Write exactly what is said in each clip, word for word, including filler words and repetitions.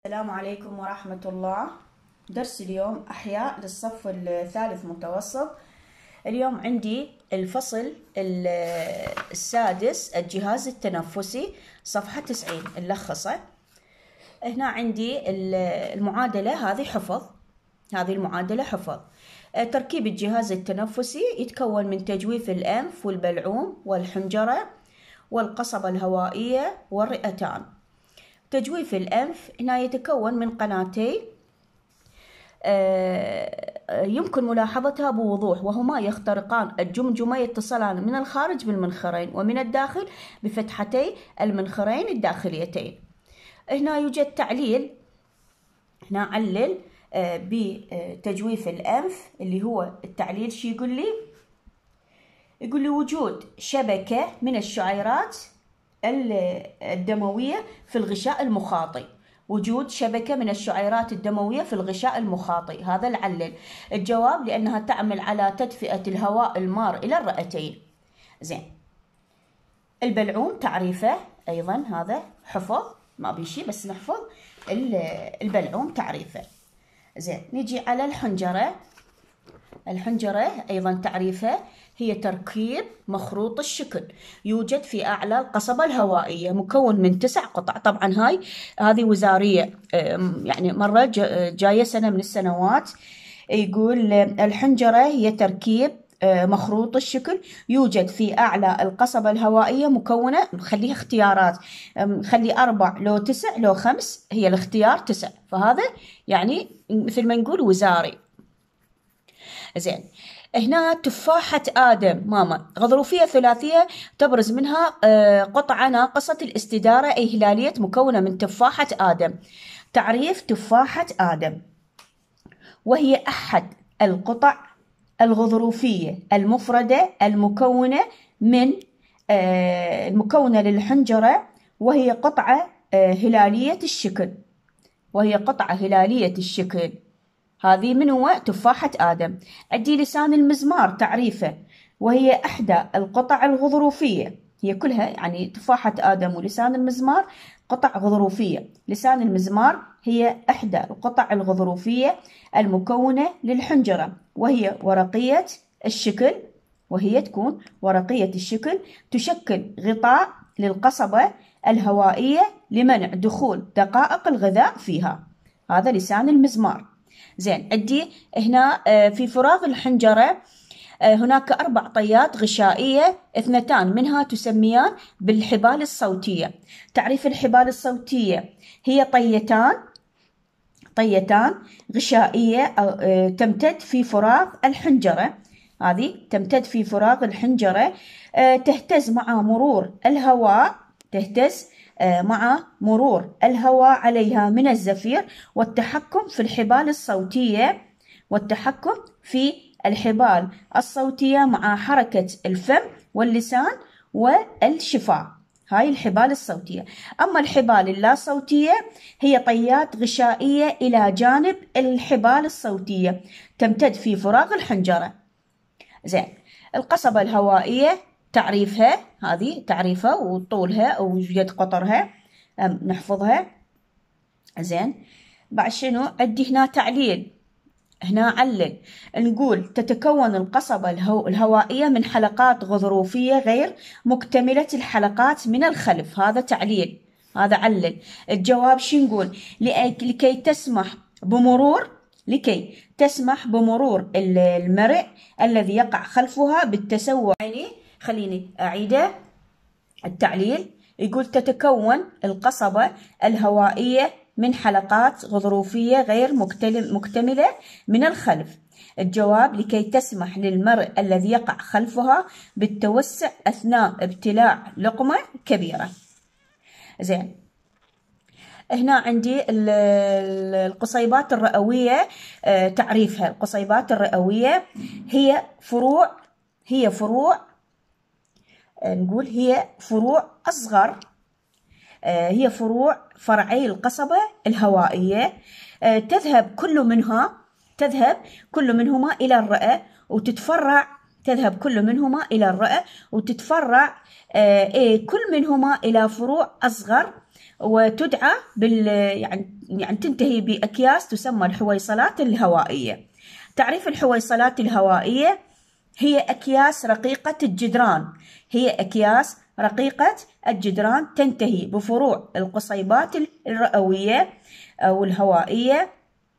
السلام عليكم ورحمة الله. درس اليوم أحياء للصف الثالث متوسط. اليوم عندي الفصل السادس الجهاز التنفسي صفحة تسعين اللخصة. هنا عندي المعادلة هذه حفظ، هذه المعادلة حفظ. تركيب الجهاز التنفسي يتكون من تجويف الأنف والبلعوم والحنجرة والقصبة الهوائية والرئتان. تجويف الأنف هنا يتكون من قناتين يمكن ملاحظتها بوضوح، وهما يخترقان الجمجمة، يتصلان من الخارج بالمنخرين ومن الداخل بفتحتي المنخرين الداخليتين. هنا يوجد تعليل، هنا علل بتجويف الأنف اللي هو التعليل. شو يقول لي؟ يقول لي وجود شبكة من الشعيرات الدموية في الغشاء المخاطي، وجود شبكة من الشعيرات الدموية في الغشاء المخاطي، هذا العلل. الجواب لأنها تعمل على تدفئة الهواء المار إلى الرئتين. زين، البلعوم تعريفه أيضا هذا حفظ، ما بيشي بس نحفظ البلعوم تعريفه. زين، نيجي على الحنجرة. الحنجرة أيضا تعريفه هي تركيب مخروط الشكل يوجد في أعلى القصبة الهوائية، مكون من تسع قطع. طبعا هاي هذه وزارية، يعني مرة جاية سنة من السنوات يقول الحنجرة هي تركيب مخروط الشكل يوجد في أعلى القصبة الهوائية، مكونة، خليها اختيارات، خلي أربع لو تسع لو خمس، هي الاختيار تسع، فهذا يعني مثل ما نقول وزاري. زين، هنا تفاحة آدم ماما غضروفية ثلاثية تبرز منها قطعة ناقصة الاستدارة أي هلالية مكونة من تفاحة آدم. تعريف تفاحة آدم: وهي أحد القطع الغضروفية المفردة المكونة من المكونة للحنجرة، وهي قطعة هلالية الشكل، وهي قطعة هلالية الشكل. هذه من هو؟ تفاحة آدم. عندي لسان المزمار تعريفه: وهي إحدى القطع الغضروفية، هي كلها يعني تفاحة آدم ولسان المزمار قطع غضروفية. لسان المزمار هي إحدى القطع الغضروفية المكونة للحنجرة، وهي ورقية الشكل، وهي تكون ورقية الشكل، تشكل غطاء للقصبة الهوائية لمنع دخول دقائق الغذاء فيها. هذا لسان المزمار. زين، عندي هنا في فراغ الحنجرة هناك أربع طيات غشائية، اثنتان منها تسميان بالحبال الصوتية. تعريف الحبال الصوتية: هي طيتان طيتان غشائية تمتد في فراغ الحنجرة، هذه تمتد في فراغ الحنجرة، تهتز مع مرور الهواء، تهتز مع مرور الهواء عليها من الزفير، والتحكم في الحبال الصوتية، والتحكم في الحبال الصوتية مع حركة الفم واللسان والشفاه. هاي الحبال الصوتية. أما الحبال اللا صوتية هي طيات غشائية إلى جانب الحبال الصوتية تمتد في فراغ الحنجرة. زين، القصبة الهوائية تعريفها، هذه تعريفها وطولها ويد قطرها نحفظها. زين، بعد شنو عندي هنا تعليل، هنا علل، نقول تتكون القصبة الهو الهوائية من حلقات غضروفية غير مكتملة الحلقات من الخلف، هذا تعليل، هذا علل. الجواب شو نقول؟ لكي تسمح بمرور لكي تسمح بمرور المرء الذي يقع خلفها بالتسوع. يعني خليني أعيده التعليل. يقول تتكون القصبة الهوائية من حلقات غضروفية غير مكتملة من الخلف. الجواب لكي تسمح للمرء الذي يقع خلفها بالتوسع أثناء ابتلاع لقمة كبيرة. زين، هنا عندي القصيبات الرئوية تعريفها: القصيبات الرئوية هي فروع هي فروع نقول هي فروع أصغر هي فروع فرعي القصبة الهوائية، تذهب كل منها تذهب كل منهما إلى الرئة وتتفرع تذهب كل منهما إلى الرئة وتتفرع كل منهما إلى فروع أصغر، وتدعى بال يعني يعني تنتهي بأكياس تسمى الحويصلات الهوائية. تعريف الحويصلات الهوائية: هي أكياس رقيقة الجدران هي أكياس رقيقة الجدران تنتهي بفروع القصيبات الرئوية أو الهوائية،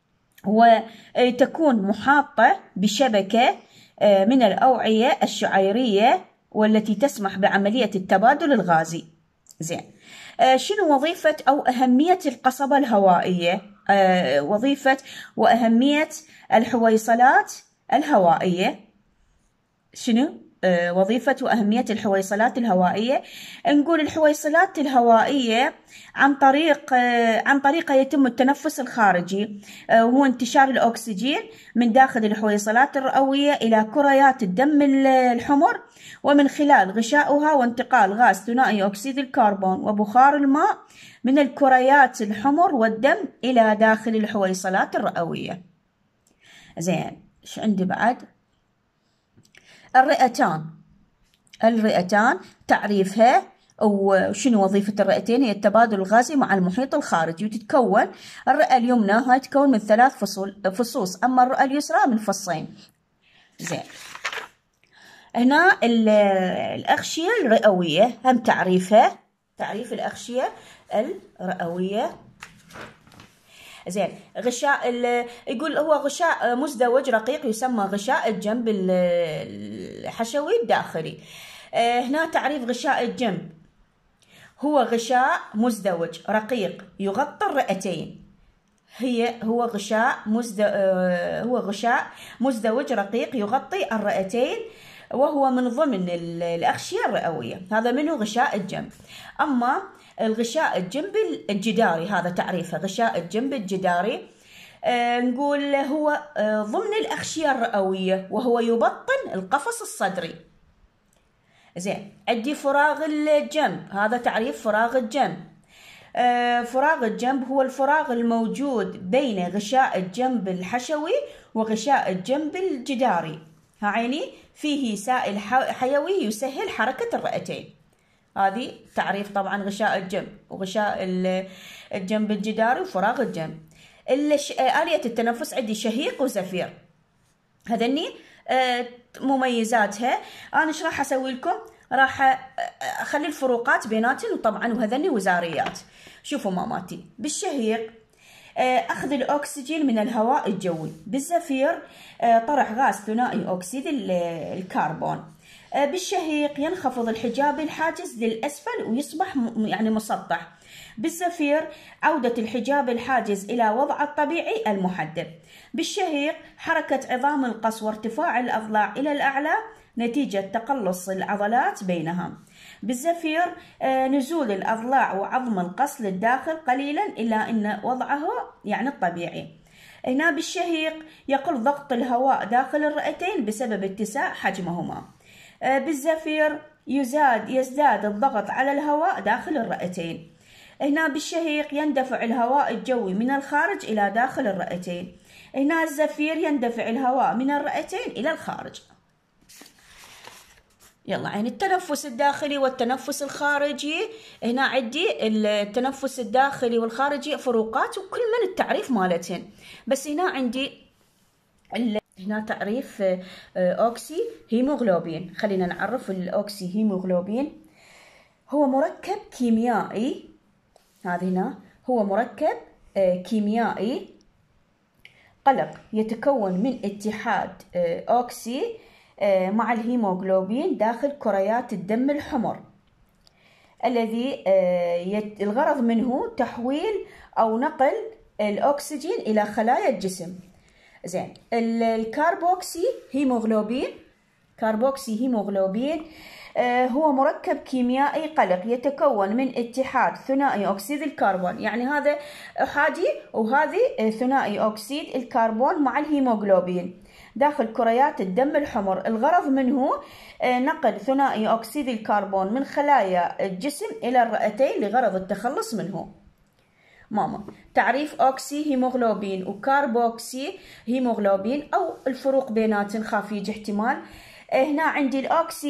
وتكون محاطة بشبكة من الأوعية الشعيرية والتي تسمح بعملية التبادل الغازي. زين، شنو وظيفة أو أهمية القصبة الهوائية؟ وظيفة وأهمية الحويصلات الهوائية. شنو وظيفة وأهمية الحويصلات الهوائية؟ نقول الحويصلات الهوائية عن طريق عن طريقها يتم التنفس الخارجي، وهو انتشار الأكسجين من داخل الحويصلات الرئوية إلى كريات الدم الحمر، ومن خلال غشاؤها وانتقال غاز ثنائي أكسيد الكربون وبخار الماء من الكريات الحمر والدم إلى داخل الحويصلات الرئوية. زين، إيش عندي بعد؟ الرئتان. الرئتان تعريفها وشنو وظيفة الرئتين؟ هي التبادل الغازي مع المحيط الخارجي، وتتكون الرئة اليمنى هاي تتكون من ثلاث فصول فصوص، أما الرئة اليسرى من فصين. زين، هنا الأغشية الرئوية هم تعريفها، تعريف الأغشية الرئوية. زين، غشاء يقول هو غشاء مزدوج رقيق يسمى غشاء الجنب الحشوي الداخلي. هنا تعريف غشاء الجنب: هو غشاء مزدوج رقيق يغطي الرئتين. هي هو غشاء مزد هو غشاء مزدوج رقيق يغطي الرئتين، وهو من ضمن الأغشية الرئوية. هذا منه غشاء الجنب. أما الغشاء الجنب الجداري هذا تعريفه: غشاء الجنب الجداري آه نقول هو آه ضمن الأغشية الرئوية، وهو يبطن القفص الصدري. زين، عندي فراغ الجنب، هذا تعريف فراغ الجنب. آه فراغ الجنب هو الفراغ الموجود بين غشاء الجنب الحشوي وغشاء الجنب الجداري، عيني فيه سائل حيوي يسهل حركة الرئتين. هذه تعريف طبعا غشاء الجنب وغشاء الجنب الجداري وفراغ الجنب. آلية التنفس عندي شهيق وزفير، هذني مميزاتها. أنا إيش راح أسوي لكم؟ راح أخلي الفروقات بيناتهم، وطبعا وهذني وزاريات. شوفوا ماماتي، بالشهيق أخذ الأكسجين من الهواء الجوي، بالزفير طرح غاز ثنائي أكسيد الكربون. بالشهيق ينخفض الحجاب الحاجز للأسفل ويصبح يعني مسطح. بالزفير عودة الحجاب الحاجز إلى وضعه الطبيعي المحدب. بالشهيق حركة عظام القص وارتفاع الأضلاع إلى الأعلى نتيجة تقلص العضلات بينها. بالزفير نزول الأضلاع وعظم القص للداخل قليلا إلى أن وضعه يعني الطبيعي. هنا بالشهيق يقل ضغط الهواء داخل الرئتين بسبب اتساع حجمهما. بالزفير يزاد يزداد الضغط على الهواء داخل الرئتين. هنا بالشهيق يندفع الهواء الجوي من الخارج إلى داخل الرئتين. هنا الزفير يندفع الهواء من الرئتين إلى الخارج. يلا عين التنفس الداخلي والتنفس الخارجي. هنا عندي التنفس الداخلي والخارجي فروقات وكل من التعريف مالتهن، بس هنا عندي هنا تعريف أوكسي هيموغلوبين. خلينا نعرف الأوكسي هيموغلوبين. هو مركب كيميائي، هذا هنا هو مركب كيميائي قلق يتكون من اتحاد أوكسي مع الهيموغلوبين داخل كريات الدم الحمر، الذي الغرض منه تحويل أو نقل الأكسجين إلى خلايا الجسم. زين، الكاربوكسي هيموغلوبين كاربوكسي هيموغلوبين هو مركب كيميائي قلق يتكون من اتحاد ثنائي أكسيد الكربون، يعني هذا أحادي وهذه ثنائي أكسيد الكربون مع الهيموغلوبين داخل كريات الدم الحمر. الغرض منه نقل ثنائي أكسيد الكربون من خلايا الجسم إلى الرئتين لغرض التخلص منه. ماما، تعريف أوكسي هيموغلوبين وكاربوكسي هيموغلوبين أو الفروق بيناتهم خاف يجي احتمال. هنا عندي الأوكسي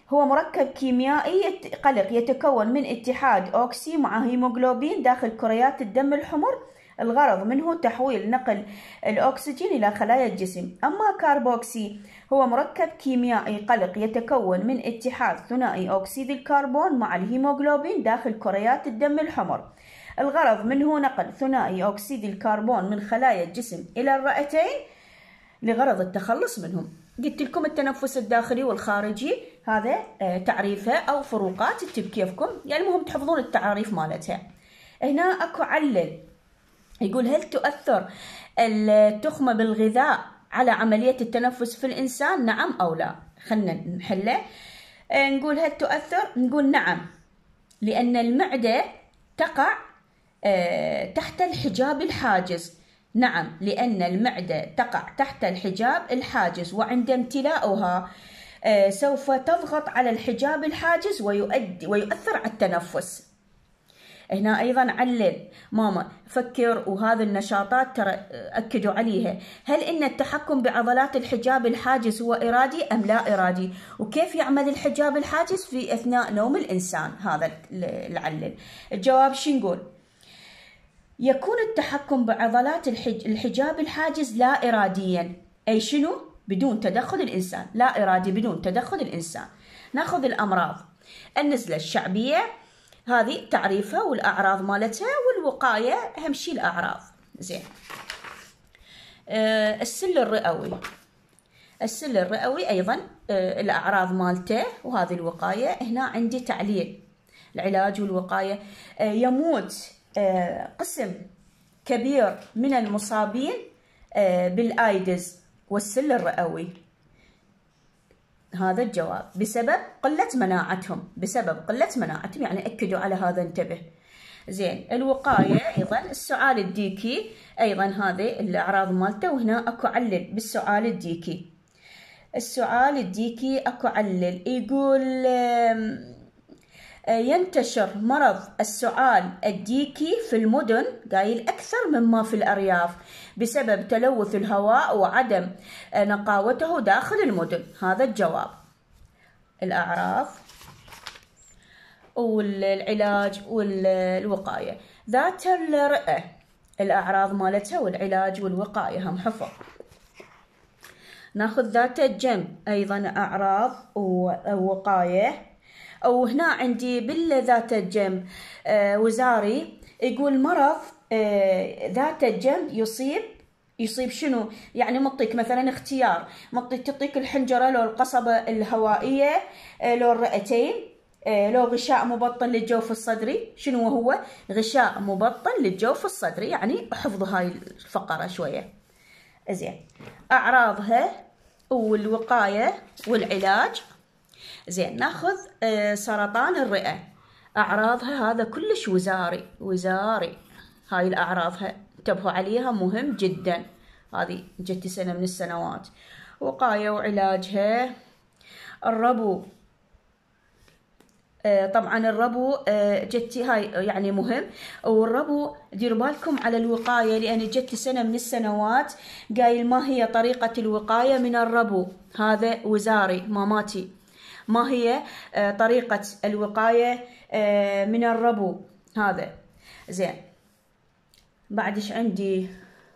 هو مركب كيميائي قلق يتكون من اتحاد أوكسي مع هيموغلوبين داخل كريات الدم الحمر، الغرض منه تحويل نقل الأكسجين إلى خلايا الجسم. أما كاربوكسي هو مركب كيميائي قلق يتكون من اتحاد ثنائي أكسيد الكربون مع الهيموغلوبين داخل كريات الدم الحمر، الغرض منه نقل ثنائي أكسيد الكربون من خلايا الجسم إلى الرئتين لغرض التخلص منهم. قلت لكم التنفس الداخلي والخارجي هذا تعريفه أو فروقات تكتب كيفكم، يعني المهم تحفظون التعاريف مالتها. هنا أكو علل يقول هل تؤثر التخمة بالغذاء على عملية التنفس في الإنسان؟ نعم أو لا. خلنا نحله. نقول هل تؤثر؟ نقول نعم، لأن المعدة تقع تحت الحجاب الحاجز. نعم، لأن المعدة تقع تحت الحجاب الحاجز، وعند امتلاؤها سوف تضغط على الحجاب الحاجز ويؤدي ويؤثر على التنفس. هنا أيضا علل ماما فكر، وهذه النشاطات ترى أكدوا عليها. هل إن التحكم بعضلات الحجاب الحاجز هو إرادي أم لا إرادي؟ وكيف يعمل الحجاب الحاجز في أثناء نوم الإنسان؟ هذا العلل. الجواب شو نقول؟ يكون التحكم بعضلات الحجاب الحاجز لا إراديا، أي شنو؟ بدون تدخل الإنسان، لا إرادي بدون تدخل الإنسان. ناخذ الأمراض. النزلة الشعبية هذه تعريفها والأعراض مالتها، والوقاية أهم شيء الأعراض. زين. أه السل الرئوي. السل الرئوي أيضا أه الأعراض مالته وهذه الوقاية. هنا عندي تعليل العلاج والوقاية. أه يموت أه قسم كبير من المصابين أه بالآيدز والسل الرئوي. هذا الجواب بسبب قلة مناعتهم، بسبب قلة مناعتهم، يعني أكدوا على هذا، انتبه. زين. الوقاية أيضا السعال الديكي، أيضا هذه الأعراض مالته، وهنا أكو علل بالسعال الديكي. السعال الديكي أكو علل يقول ينتشر مرض السعال الديكي في المدن، قايل أكثر مما في الأرياف، بسبب تلوث الهواء وعدم نقاوته داخل المدن. هذا الجواب. الأعراض والعلاج والوقاية. ذات الرئة الأعراض مالتها والعلاج والوقاية هم حفظ. ناخذ ذات الجنب أيضا أعراض ووقاية. وهنا عندي بالذات الجنب آه وزاري يقول مرض آه ذات الجنب يصيب يصيب شنو؟ يعني مطيك مثلا اختيار، مطيك تعطيك الحنجرة لو القصبة الهوائية آه لو الرئتين آه لو غشاء مبطن للجوف الصدري. شنو هو؟ غشاء مبطن للجوف الصدري، يعني احفظوا هاي الفقرة شوية. زين. أعراضها والوقاية والعلاج. زين. ناخذ سرطان الرئة. أعراضها هذا كلش وزاري وزاري، هاي الأعراضها انتبهوا عليها، مهم جدا، هذه جت سنة من السنوات. وقاية وعلاجها. الربو، طبعا الربو جت هاي يعني مهم، والربو ديروا بالكم على الوقاية، لأن جت سنة من السنوات قايل ما هي طريقة الوقاية من الربو. هذا وزاري ماماتي، ما هي طريقة الوقاية من الربو هذا. زين. بعد ايش عندي؟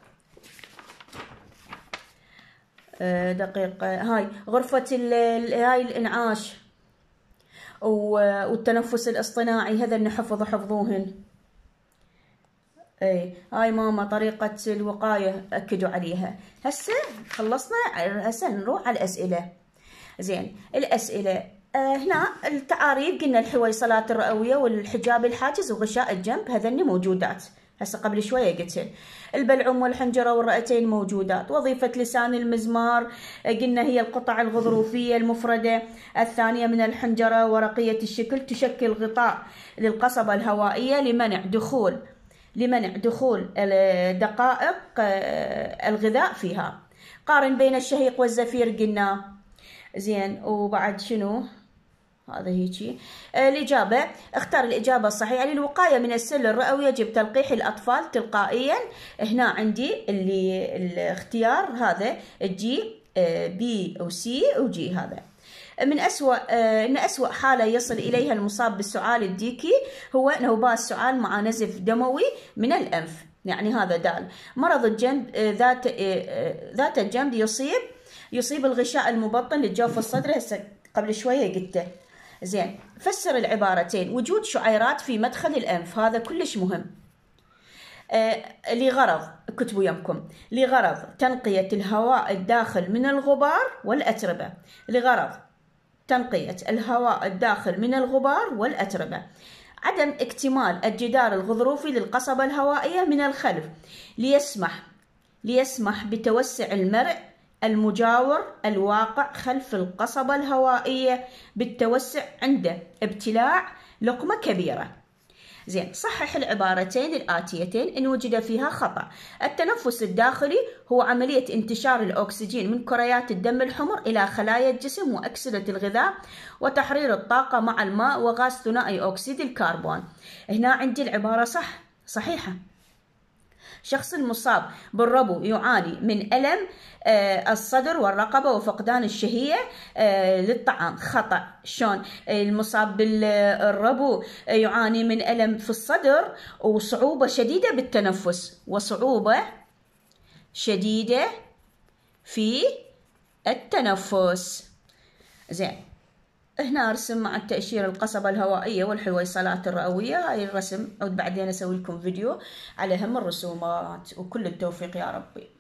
دقيقة. هاي غرفة هاي الإنعاش والتنفس الاصطناعي، هذا نحفظ حفظوهن. اي هاي ماما طريقة الوقاية أكدوا عليها. هسه خلصنا، هسه نروح على الأسئلة. زين. الأسئلة آه هنا التعاريف قلنا الحويصلات الرئوية والحجاب الحاجز وغشاء الجنب، هذني موجودات، هسه قبل شوية قلت. البلعوم والحنجرة والرئتين موجودات. وظيفة لسان المزمار قلنا هي القطع الغضروفية المفردة الثانية من الحنجرة ورقية الشكل، تشكل غطاء للقصبة الهوائية لمنع دخول لمنع دخول دقائق الغذاء فيها. قارن بين الشهيق والزفير قلنا. زين. وبعد شنو؟ هذا هيجي الإجابة. اختار الإجابة الصحيحة. للوقاية من السل الرئوي يجب تلقيح الأطفال تلقائيا. هنا عندي اللي الاختيار هذا جي بي وسي وجي. هذا من أسوأ أن أسوأ حالة يصل إليها المصاب بالسعال الديكي هو نوبات سعال مع نزف دموي من الأنف، يعني هذا دال. مرض الجنب ذات ذات الجنب يصيب يصيب الغشاء المبطن للجوف الصدري، هسه قبل شوية قلته. زين، فسر العبارتين. وجود شعيرات في مدخل الأنف، هذا كلش مهم. آه لغرض، اكتبوا يمكم، لغرض تنقية الهواء الداخل من الغبار والأتربة. لغرض تنقية الهواء الداخل من الغبار والأتربة. عدم اكتمال الجدار الغضروفي للقصبة الهوائية من الخلف ليسمح ليسمح بتوسع المرء المجاور الواقع خلف القصبة الهوائية بالتوسع عند ابتلاع لقمة كبيرة. زين، صحح العبارتين الآتيتين إن وجد فيها خطأ. التنفس الداخلي هو عملية انتشار الأكسجين من كريات الدم الحمر إلى خلايا الجسم وأكسدة الغذاء وتحرير الطاقة مع الماء وغاز ثنائي أكسيد الكربون. هنا عندي العبارة صح، صحيحة. شخص المصاب بالربو يعاني من ألم الصدر والرقبة وفقدان الشهية للطعام. خطأ. شلون المصاب بالربو يعاني من ألم في الصدر وصعوبة شديدة بالتنفس وصعوبة شديدة في التنفس. زين، هنا رسم مع التأشيرة القصبة الهوائية والحويصلات الرئوية. هاي الرسم بعدين أسوي لكم فيديو على هم الرسومات. وكل التوفيق يا ربي.